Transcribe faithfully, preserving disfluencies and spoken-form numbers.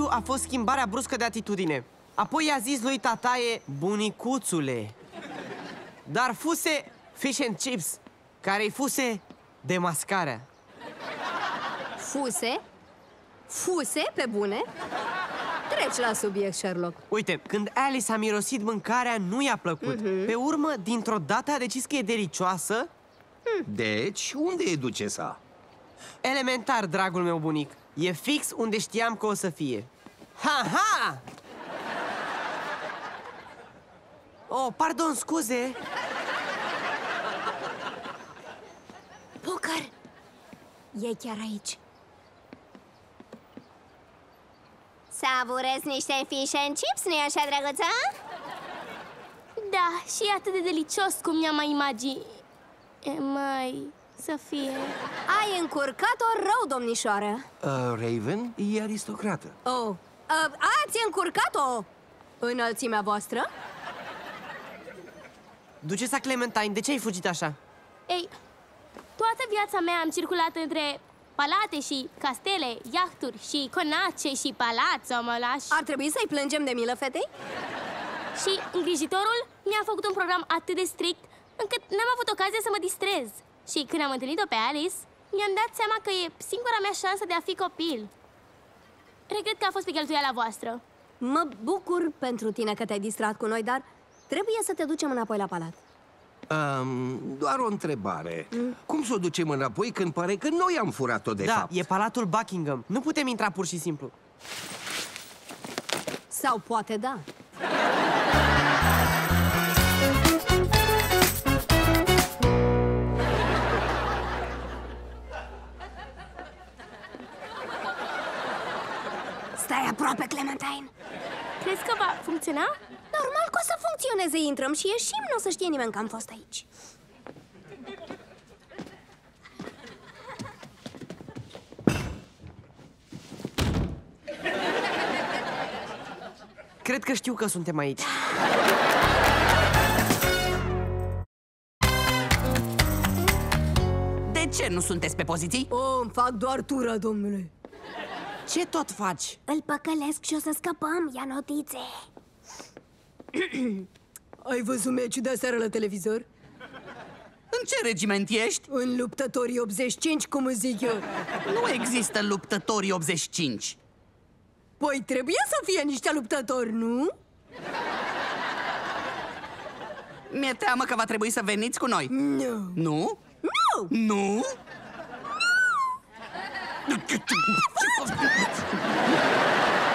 principiu a fost schimbarea bruscă de atitudine. Apoi i-a zis lui tataie bunicuțule. Dar fuse fish and chips, care-i fuse de mascarea. Fuse? Fuse, pe bune? Treci la subiect, Sherlock. Uite, când Alice a mirosit mâncarea, nu i-a plăcut. Mm-hmm. Pe urmă, dintr-o dată a decis că e delicioasă. Deci, unde e ducesa? Elementar, dragul meu bunic. E fix unde știam că o să fie. Ha-ha! Oh, pardon, scuze. Poker! E chiar aici. Savurez niște fish and chips, nu-i așa, drăguța? Da, și e atât de delicios cum mi-am mai imagini... mai... să fie... Ai încurcat-o rău, domnișoară. Uh, Raven e aristocrată. Oh, uh, ați încurcat-o înălțimea voastră? Ducesa Clementine, de ce ai fugit așa? Ei, toată viața mea am circulat între palate și castele, iahturi și conace și palazzo, mă lași. Ar trebui să-i plângem de milă fetei? Și îngrijitorul mi-a făcut un program atât de strict încât n-am avut ocazia să mă distrez. Și când am întâlnit-o pe Alice, mi-am dat seama că e singura mea șansă de a fi copil. Regret că a fost pe cheltuiala voastră. Mă bucur pentru tine că te-ai distrat cu noi, dar trebuie să te ducem înapoi la palat. Um, doar o întrebare. Mm. Cum să o ducem înapoi când pare că noi am furat-o de da, fapt? Da, e palatul Buckingham. Nu putem intra pur și simplu. Sau poate da. Stai aproape, Clementine. Crezi că va funcționa? Normal că o să funcționeze. Intrăm și ieșim, nu o să știe nimeni că am fost aici. Cred că știu că suntem aici. De ce nu sunteți pe poziții? Oh, îmi fac doar tura, domnule. Ce tot faci? Îl păcălesc și o să scăpăm, ia notițe. Ai văzut meciul de aseară la televizor? În ce regiment ești? În luptătorii optzeci și cinci, cum îți zic eu. Nu există luptătorii optzeci și cinci. Păi trebuie să fie niște luptători, nu? Mi-e teamă că va trebui să veniți cu noi. Nu. Nu? Nu! Nu? Nu!